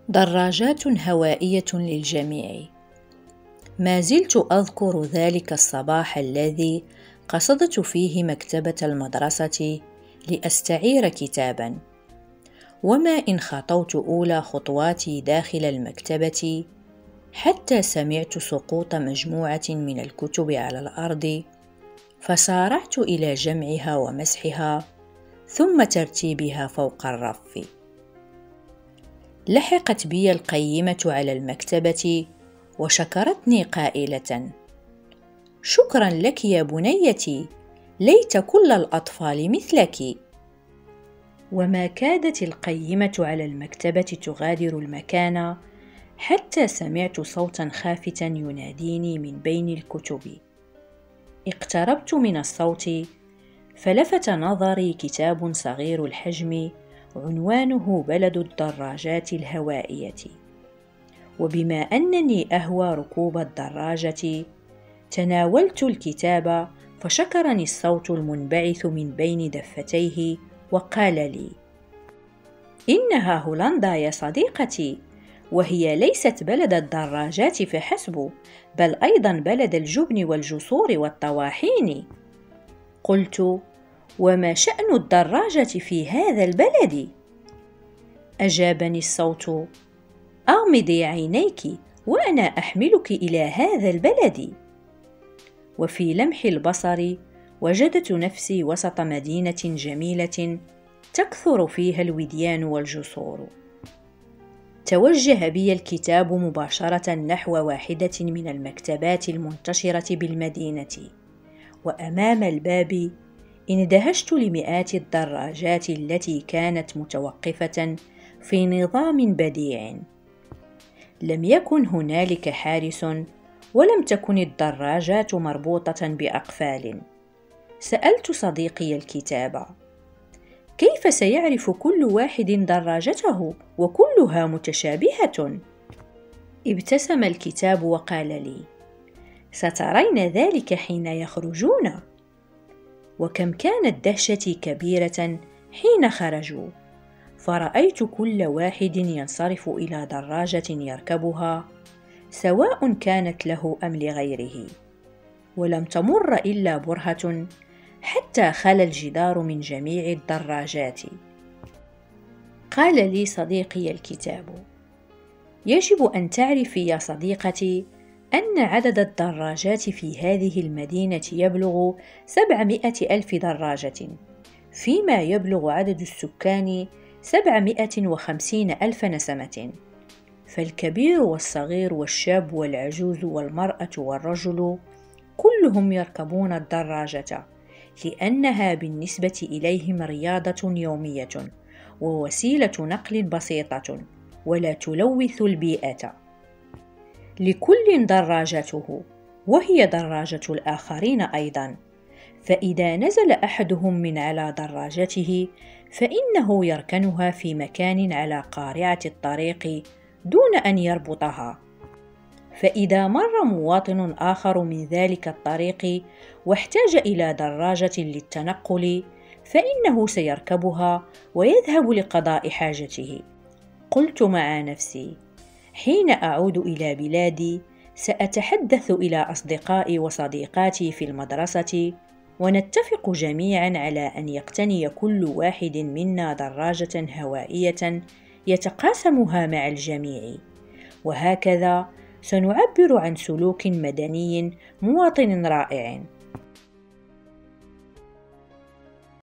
دراجات هوائية للجميع. ما زلت أذكر ذلك الصباح الذي قصدت فيه مكتبة المدرسة لأستعير كتاباً، وما إن خطوت أولى خطواتي داخل المكتبة حتى سمعت سقوط مجموعة من الكتب على الأرض، فسارعت إلى جمعها ومسحها ثم ترتيبها فوق الرف. لحقت بي القيمة على المكتبة وشكرتني قائلة: شكرا لك يا بنيتي، ليت كل الأطفال مثلك. وما كادت القيمة على المكتبة تغادر المكان حتى سمعت صوتا خافتا يناديني من بين الكتب. اقتربت من الصوت فلفت نظري كتاب صغير الحجم عنوانه بلد الدراجات الهوائية، وبما أنني أهوى ركوب الدراجة تناولت الكتاب، فشكرني الصوت المنبعث من بين دفتيه وقال لي: إنها هولندا يا صديقتي، وهي ليست بلد الدراجات فحسب، بل أيضا بلد الجبن والجسور والطواحين. قلت: وما شأن الدراجة في هذا البلد؟ أجابني الصوت: أغمضي عينيك وأنا أحملك إلى هذا البلد. وفي لمح البصر وجدت نفسي وسط مدينة جميلة تكثر فيها الوديان والجسور. توجه بي الكتاب مباشرة نحو واحدة من المكتبات المنتشرة بالمدينة، وأمام الباب اندهشت لمئات الدراجات التي كانت متوقفة في نظام بديع. لم يكن هنالك حارس، ولم تكن الدراجات مربوطة بأقفال. سألت صديقي الكتاب: كيف سيعرف كل واحد دراجته وكلها متشابهة؟ ابتسم الكتاب وقال لي: سترين ذلك حين يخرجون. وكم كانت دهشتي كبيرة حين خرجوا، فرأيت كل واحد ينصرف إلى دراجة يركبها، سواء كانت له أم لغيره، ولم تمر إلا برهة حتى خلا الجدار من جميع الدراجات. قال لي صديقي الكتاب: يجب أن تعرفي يا صديقتي أن عدد الدراجات في هذه المدينة يبلغ 700,000 دراجة، فيما يبلغ عدد السكان 750,000 نسمة، فالكبير والصغير والشاب والعجوز والمرأة والرجل كلهم يركبون الدراجة، لأنها بالنسبة إليهم رياضة يومية ووسيلة نقل بسيطة ولا تلوث البيئة. لكل دراجته، وهي دراجة الآخرين أيضا، فإذا نزل أحدهم من على دراجته فإنه يركنها في مكان على قارعة الطريق دون أن يربطها، فإذا مر مواطن آخر من ذلك الطريق واحتاج إلى دراجة للتنقل فإنه سيركبها ويذهب لقضاء حاجته. قلت مع نفسي: حين أعود إلى بلادي سأتحدث إلى أصدقائي وصديقاتي في المدرسة، ونتفق جميعا على أن يقتني كل واحد منا دراجة هوائية يتقاسمها مع الجميع، وهكذا سنعبر عن سلوك مدني مواطن رائع.